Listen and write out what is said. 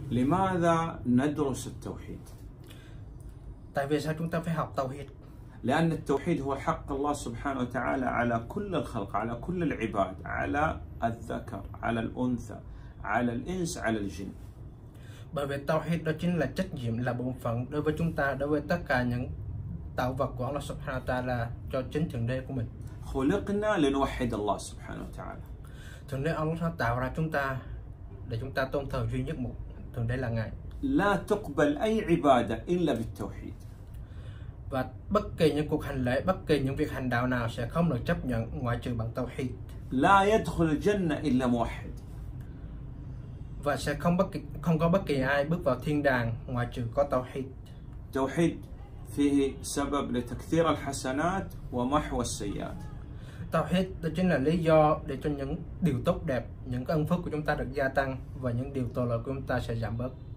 لماذا ندرس التوحيد؟ Tại vì sao chúng ta phải học Tawhid? لأن التوحيد هو حق الله سبحانه وتعالى على كل الخلق، على كل العباد، على الذكر، على الأنثى، على الإنس، على الجن. Bởi vì Tawhid đó chính là trách nhiệm, là bổn phận đối với chúng ta, đối với tất cả những tạo vật của Allah Subhanahu wa Ta'ala cho chính Thượng Đế của mình. خلقنا لنوحد الله سبحانه وتعالى. Thượng Đế Allah tạo ra chúng ta để chúng ta tôn thờ duy nhất một Thượng Đế là Ngài. لا تقبل أي عبادة إلا بالتوحيد. Và bất kỳ những cuộc hành lễ, bất kỳ những việc hành đạo nào sẽ không được chấp nhận ngoại trừ bằng Tawhid. لا يدخل الجنة إلا موحد. Và sẽ không có bất kỳ ai bước vào thiên đàng ngoại trừ có Tawhid. توحيد فيه سبب لتكثير الحسنات ومحو السيئات. Tawhid đó chính là lý do để cho những điều tốt đẹp, những ân phước của chúng ta được gia tăng và những điều tội lỗi của chúng ta sẽ giảm bớt.